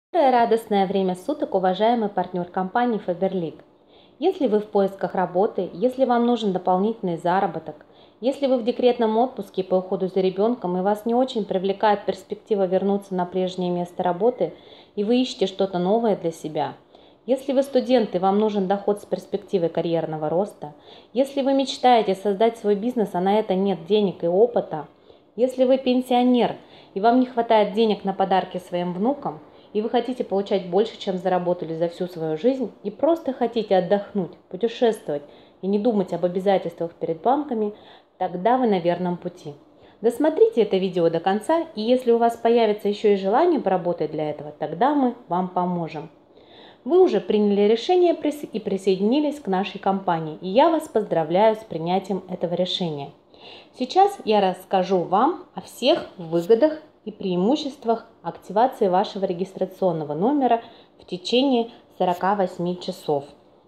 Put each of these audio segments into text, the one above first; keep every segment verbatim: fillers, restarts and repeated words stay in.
Доброе радостное время суток, уважаемый партнер компании Faberlic. Если вы в поисках работы, если вам нужен дополнительный заработок, если вы в декретном отпуске по уходу за ребенком и вас не очень привлекает перспектива вернуться на прежнее место работы и вы ищете что-то новое для себя, если вы студент и вам нужен доход с перспективой карьерного роста, если вы мечтаете создать свой бизнес, а на это нет денег и опыта, если вы пенсионер и вам не хватает денег на подарки своим внукам, и вы хотите получать больше, чем заработали за всю свою жизнь, и просто хотите отдохнуть, путешествовать и не думать об обязательствах перед банками, тогда вы на верном пути. Досмотрите это видео до конца, и если у вас появится еще и желание поработать для этого, тогда мы вам поможем. Вы уже приняли решение и присоединились к нашей компании, и я вас поздравляю с принятием этого решения. Сейчас я расскажу вам о всех выгодах и преимуществах активации вашего регистрационного номера в течение сорока восьми часов.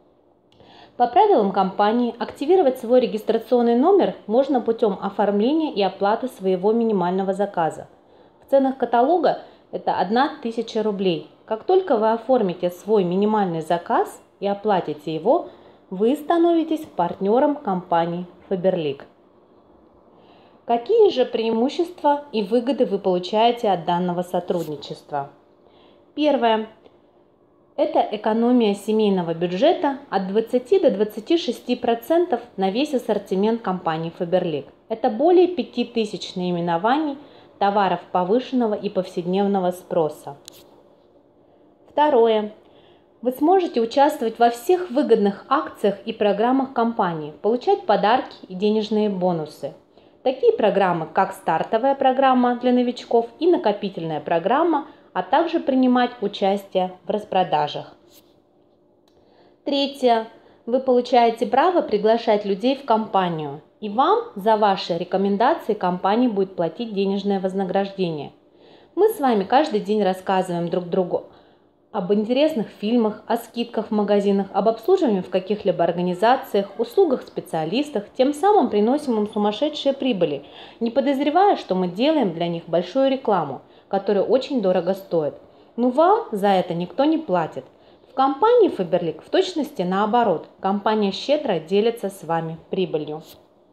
По правилам компании активировать свой регистрационный номер можно путем оформления и оплаты своего минимального заказа. В ценах каталога это одна тысяча рублей. Как только вы оформите свой минимальный заказ и оплатите его, вы становитесь партнером компании Faberlic. Какие же преимущества и выгоды вы получаете от данного сотрудничества? Первое. Это экономия семейного бюджета от двадцати до двадцати шести процентов на весь ассортимент компании Faberlic. Это более пяти тысяч наименований товаров повышенного и повседневного спроса. Второе. Вы сможете участвовать во всех выгодных акциях и программах компании, получать подарки и денежные бонусы. Такие программы, как стартовая программа для новичков и накопительная программа, а также принимать участие в распродажах. Третье. Вы получаете право приглашать людей в компанию, и вам за ваши рекомендации компания будет платить денежное вознаграждение. Мы с вами каждый день рассказываем друг другу об интересных фильмах, о скидках в магазинах, об обслуживании в каких-либо организациях, услугах специалистах, тем самым приносим им сумасшедшие прибыли, не подозревая, что мы делаем для них большую рекламу, которая очень дорого стоит. Но вам за это никто не платит. В компании Faberlic в точности наоборот, компания щедро делится с вами прибылью.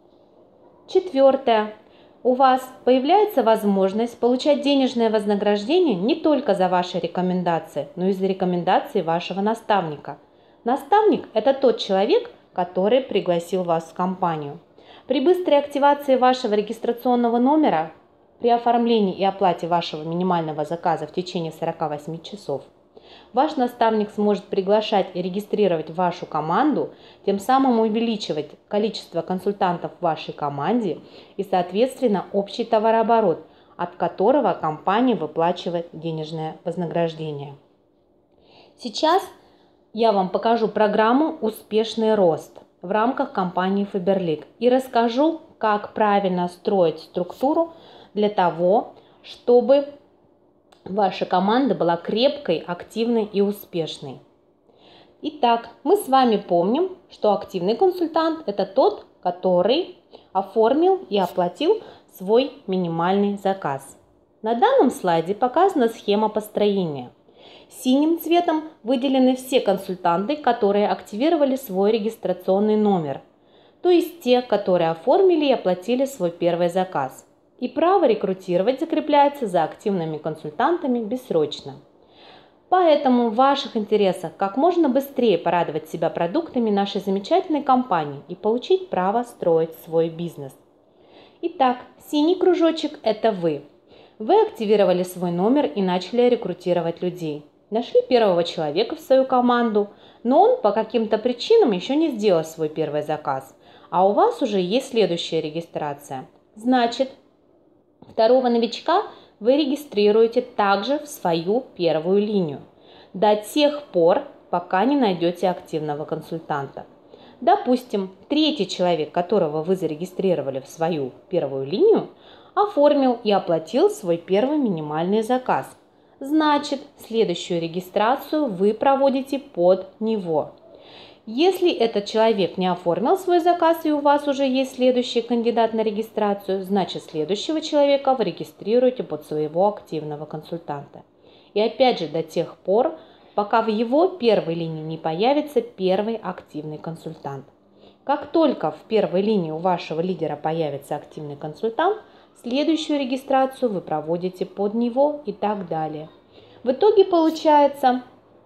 Четвертое. У вас появляется возможность получать денежное вознаграждение не только за ваши рекомендации, но и за рекомендации вашего наставника. Наставник – это тот человек, который пригласил вас в компанию. При быстрой активации вашего регистрационного номера, при оформлении и оплате вашего минимального заказа в течение сорока восьми часов, ваш наставник сможет приглашать и регистрировать вашу команду, тем самым увеличивать количество консультантов в вашей команде и, соответственно, общий товарооборот, от которого компания выплачивает денежное вознаграждение. Сейчас я вам покажу программу «Успешный рост» в рамках компании Faberlic и расскажу, как правильно строить структуру для того, чтобы ваша команда была крепкой, активной и успешной. Итак, мы с вами помним, что активный консультант – это тот, который оформил и оплатил свой минимальный заказ. На данном слайде показана схема построения. Синим цветом выделены все консультанты, которые активировали свой регистрационный номер, то есть те, которые оформили и оплатили свой первый заказ. И право рекрутировать закрепляется за активными консультантами бессрочно. Поэтому в ваших интересах как можно быстрее порадовать себя продуктами нашей замечательной компании и получить право строить свой бизнес. Итак, синий кружочек – это вы. Вы активировали свой номер и начали рекрутировать людей. Нашли первого человека в свою команду, но он по каким-то причинам еще не сделал свой первый заказ, а у вас уже есть следующая регистрация. Значит, второго новичка вы регистрируете также в свою первую линию до тех пор, пока не найдете активного консультанта. Допустим, третий человек, которого вы зарегистрировали в свою первую линию, оформил и оплатил свой первый минимальный заказ. Значит, следующую регистрацию вы проводите под него. Если этот человек не оформил свой заказ и у вас уже есть следующий кандидат на регистрацию, значит следующего человека вы регистрируете под своего активного консультанта. И опять же до тех пор, пока в его первой линии не появится первый активный консультант. Как только в первой линии у вашего лидера появится активный консультант, следующую регистрацию вы проводите под него и так далее. В итоге получается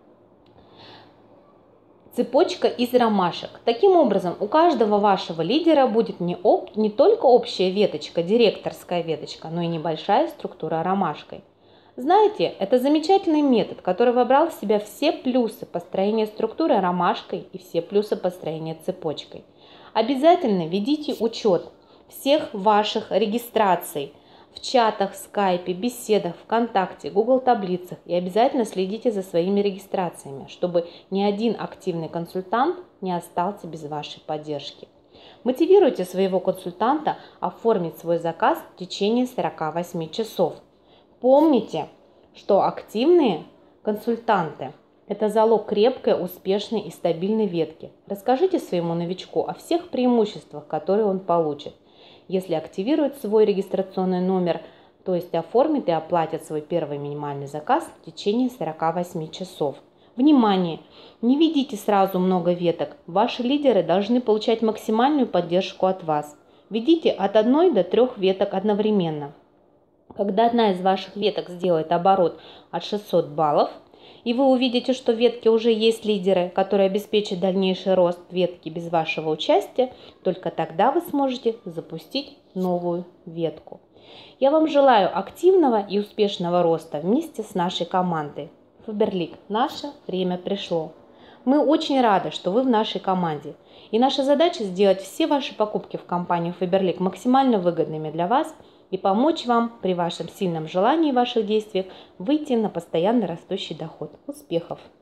цепочка из ромашек. Таким образом, у каждого вашего лидера будет не, об, не только общая веточка, директорская веточка, но и небольшая структура ромашкой. Знаете, это замечательный метод, который вобрал в себя все плюсы построения структуры ромашкой и все плюсы построения цепочкой. Обязательно ведите учет всех ваших регистраций в чатах, скайпе, беседах, ВКонтакте, Google таблицах и обязательно следите за своими регистрациями, чтобы ни один активный консультант не остался без вашей поддержки. Мотивируйте своего консультанта оформить свой заказ в течение сорока восьми часов. Помните, что активные консультанты – это залог крепкой, успешной и стабильной ветки. Расскажите своему новичку о всех преимуществах, которые он получит, если активирует свой регистрационный номер, то есть оформит и оплатит свой первый минимальный заказ в течение сорока восьми часов. Внимание! Не ведите сразу много веток. Ваши лидеры должны получать максимальную поддержку от вас. Ведите от одной до трех веток одновременно. Когда одна из ваших веток сделает оборот от шестисот баллов, и вы увидите, что в ветке уже есть лидеры, которые обеспечат дальнейший рост ветки без вашего участия, только тогда вы сможете запустить новую ветку. Я вам желаю активного и успешного роста вместе с нашей командой. Faberlic, наше время пришло. Мы очень рады, что вы в нашей команде. И наша задача сделать все ваши покупки в компанию Faberlic максимально выгодными для вас и помочь вам при вашем сильном желании и ваших действиях выйти на постоянно растущий доход. Успехов!